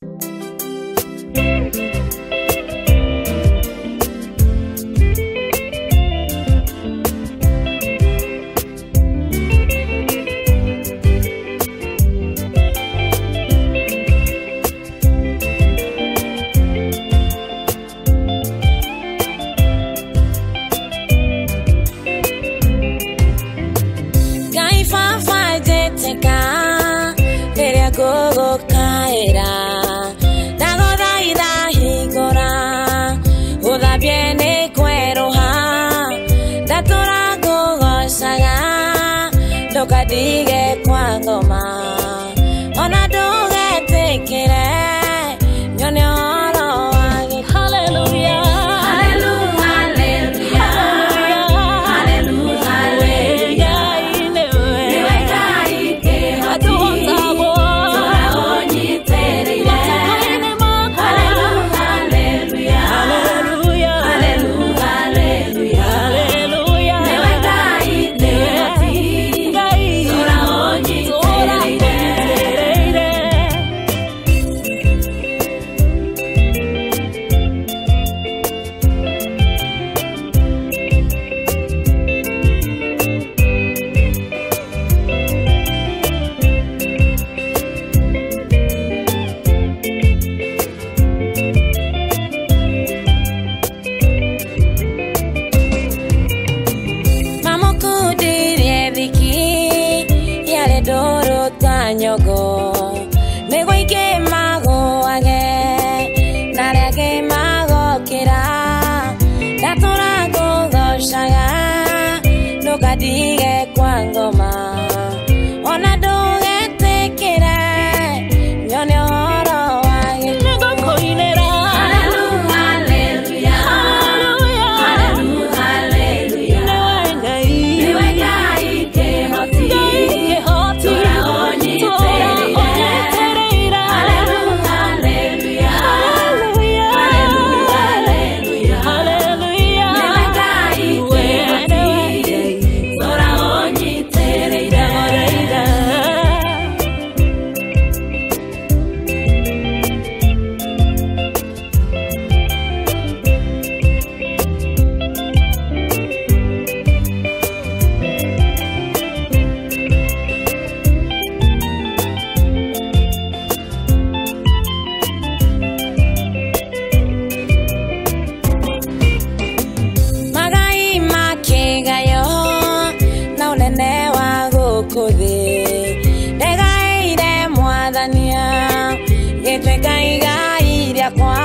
Dige kwa ngoma ona doge tekere nyonyoro wage hallelujah hallelujah hallelujah hallelujah hallelujah niwe kai ke hatuonzabo tunaonyi tere hallelujah hallelujah hallelujah hallelujah hallelujah niwe kai ke Nyogo nego ike mago age nare age mago kira datora go goshaga no kadige kwa ngoma ona doge tekera nyone oro wage nego koinera hallelujah hallelujah hallelujah hallelujah niwe kai ke hoti kwa